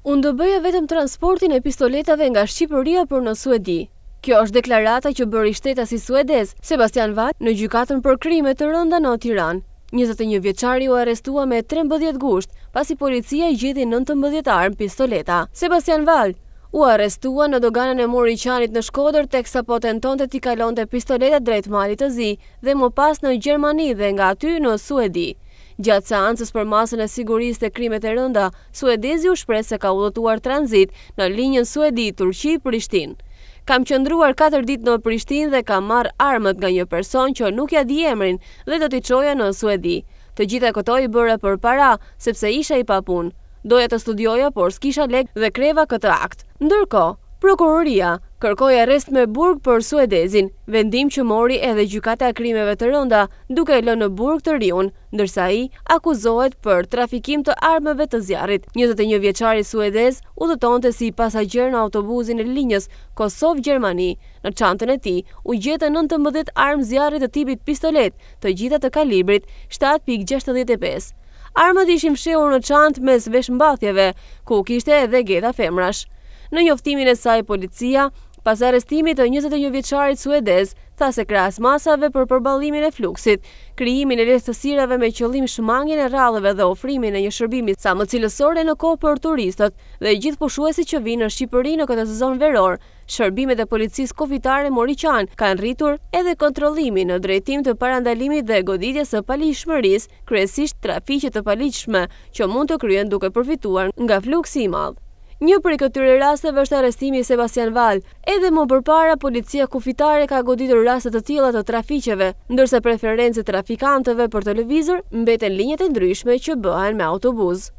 Unë do bëja vetëm transportin e pistoletave nga Shqipëria për në Suedi. Kjo është deklarata që bëri shtetasi suedez Sebastian Wall në gjykatën për krime të rënda në Tiranë. 21 vjeçari u arrestua me 13 gusht, pasi policia i gjeti 19 armë pistoleta. Sebastian Wall u arrestua në doganën e Moriqanit në SHKODër teksa po tentonte t'i kalonte pistoletat drejt malit të zi dhe më pas në Gjermani dhe nga aty në Suedi. Gjatë seancës për masën e sigurisë të krimet e rënda, suedezi u shpreh se ka udhëtuar tranzit në linjën Suedi-Turqi-Prishtinë. Kam qëndruar 4 ditë në Prishtinë dhe kam marrë armët nga një person që nuk ja di emrin dhe do t'i çoja në Suedi. Të gjitha këto i bëra për para, sepse isha i papunë. Doja të studioja, por s'kisha lek dhe kreva këtë akt. Ndërkohë, prokuroria kërkoi arrest me Burg për suedezin, vendim që mori edhe gjykata e krimeve të rënda, duke e lënë në Burg të riun, ndërsa ai akuzohet për trafikim të armëve të zjarrit. 21 vjeçari suedez udhëtonte si pasagjer në autobusin e linjës Kosovë-Gjermani. Në çantën e tij u gjetën 19 armë zjarri të tipit pistolet, të gjitha të kalibrit 7.65. Armët ishin fshehur në çantë mes veshmbathjeve, ku kishte edhe geta femrash. Në njoftimin e saj, policia, pas arrestimit të 21 vjeçarit suedez, tha se krahas masave për përballimin e fluksit, krijimin e lehtësirave me qëllim shmangjen e rrallëve dhe ofrimin e një shërbimi sa më cilësore në kohë për turistët dhe gjithë pushuesit që vinë në Shqipëri në këtë sezon veror, shërbimet e policisë kufitare Moriqan kanë rritur edhe kontrollimin në drejtim të parandalimit dhe goditjes së paligjshmërisë, kryesisht trafiqe të paligjshme që mund të kryen duke përfituar nga fluksi i madh. Një prej këtyre rasteve është arrestimi i Sebastian Wall. Edhe më përpara, policia kufitare ka goditur raste të tilla të trafiqeve, ndërsa preferencët trafikantëve për televizor mbeten linjat e ndryshme që bëhen me autobus.